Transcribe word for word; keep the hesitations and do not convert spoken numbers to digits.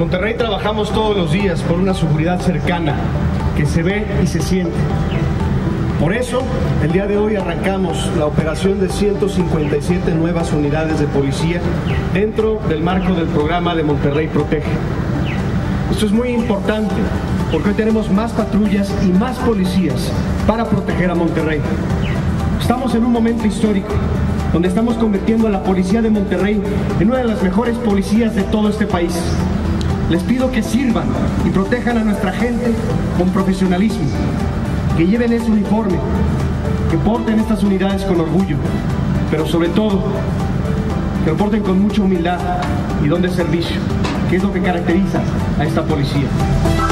Monterrey trabajamos todos los días por una seguridad cercana, que se ve y se siente. Por eso, el día de hoy arrancamos la operación de ciento cincuenta y siete nuevas unidades de policía dentro del marco del programa de Monterrey Protege. Esto es muy importante porque hoy tenemos más patrullas y más policías para proteger a Monterrey. Estamos en un momento histórico donde estamos convirtiendo a la policía de Monterrey en una de las mejores policías de todo este país. Les pido que sirvan y protejan a nuestra gente con profesionalismo, que lleven ese uniforme, que porten estas unidades con orgullo, pero sobre todo, que lo porten con mucha humildad y don de servicio, que es lo que caracteriza a esta policía.